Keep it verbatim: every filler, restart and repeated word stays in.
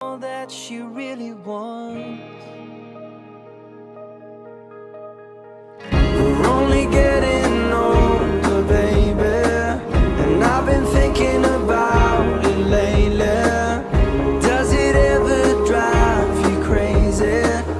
all that she really wants. We're only getting older, baby, and I've been thinking about it lately. Does it ever drive you crazy?